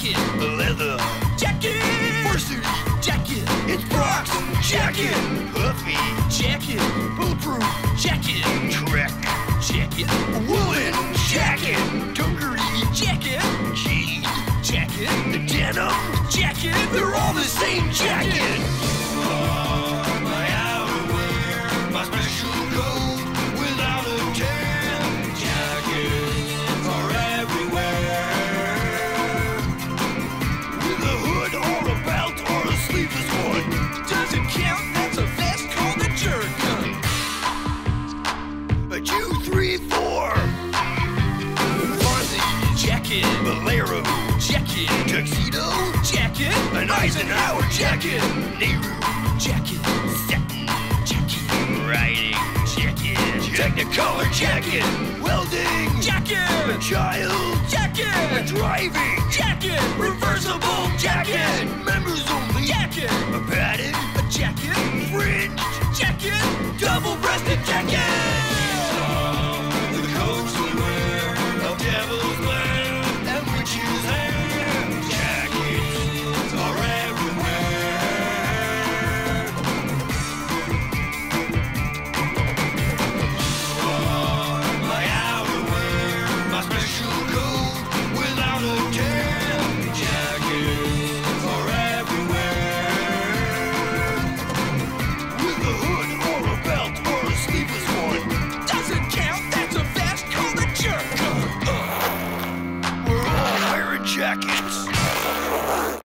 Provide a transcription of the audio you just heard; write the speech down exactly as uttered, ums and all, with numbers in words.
jacket. Leather Jacket. varsity Jacket. It's Brock's jacket. Puffy Jacket. bulletproof Jacket. Trek Jacket. woolen jacket. Dungaree Jacket. jean Jacket. denim. Jacket. They're all the same jacket. Oh, my outerwear, my special coat without a tear. Jackets are everywhere. With a hood or a belt or a sleeveless one. Doesn't count, that's a vest called a jerk gun. A two, three, four. Varsity Jacket. bolero Jacket. tuxedo. Jacket. An Eisenhower jacket. Nehru Jacket. satin jacket. Riding jacket. Technicolor jacket. Welding Jacket. A child Jacket. driving Jacket. reversible jacket. Members only Jacket. a padded A jacket. fringed Jacket. double-breasted jacket. The coats we wear of devil's blend and witch's hair. Jackets are everywhere. Oh, my outerwear, my special coat without a tear. Jackets are everywhere. With a hood or a belt or a sleeveless one. Doesn't count, that's a vest called a jerk gun. We're all wearing jackets.